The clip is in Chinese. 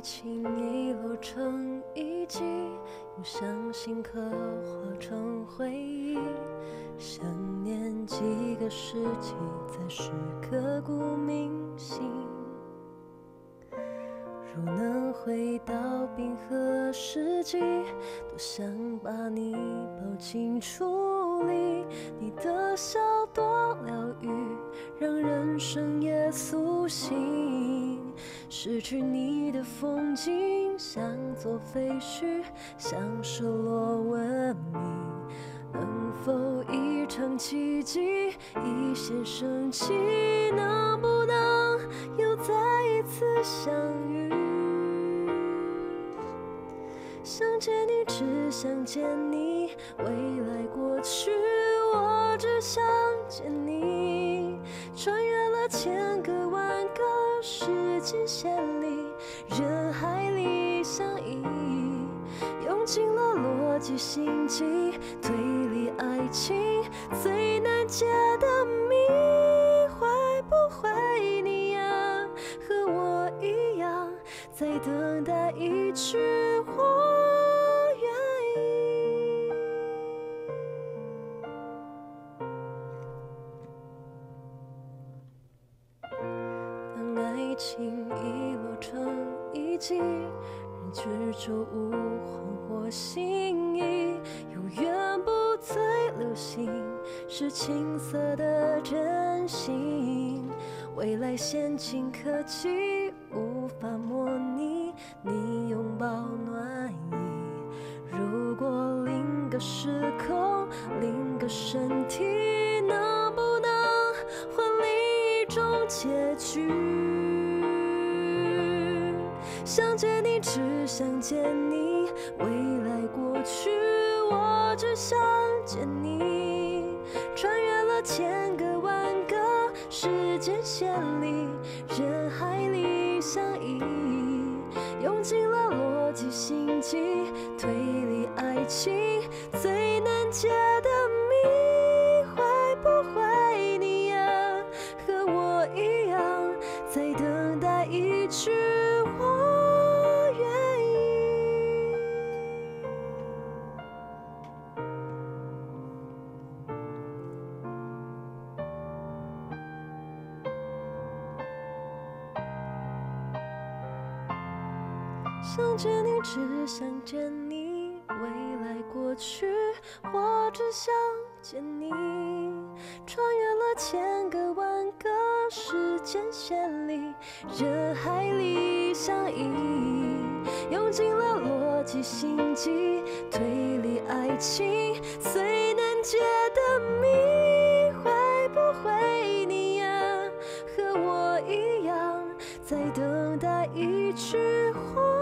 情遗落成遗迹，用伤心刻画成回忆。想念几个世纪，才是刻骨铭心。如能回到冰河时期，多想把你抱进处理。你的笑多疗愈，让人生也苏醒。失去你的风景，像座废墟，像失落文明。能否一场奇迹，一线生机？能不能又再一次相遇？想见你，只想见你，未来过去，我只想见你。穿越了千个万个时间线里，人海里相依，用尽了逻辑心机，推理爱情最难解的谜。会不会你呀，和我一样，在等待一句我愿意？当爱情遗落成遗迹，人只周无魂或心意，永远不最流行是青涩的真心。未来先进科技无法模拟你拥抱暖意。如果另个时空，另个身体，能不能换另一种结局？想见你，只想见你，未来过去，我只想见你。穿越了千个万个时间线里，人海里相依，用尽了逻辑心机，推理爱情最难解的谜。会不会你呀，和我一样，在等待一句我愿意？想见你，只想见你，未来过去，我只想见你。穿越了千个万个时间线里，人海里相依，用尽了逻辑心机，推理爱情最难解的谜。会不会你呀，和我一样，在等待一句话？